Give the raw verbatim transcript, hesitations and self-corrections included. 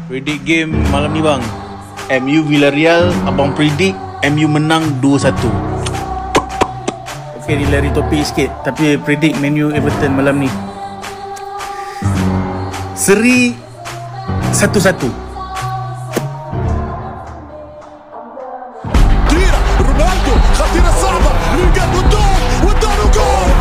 Predict game malam ni bang. M U Villarreal, abang predict M U menang dua satu. Okay, ni lari topik sikit, tapi predict Man U Everton malam ni seri satu satu. Ronaldo خطيرة صعبة رجع قدام واداله جول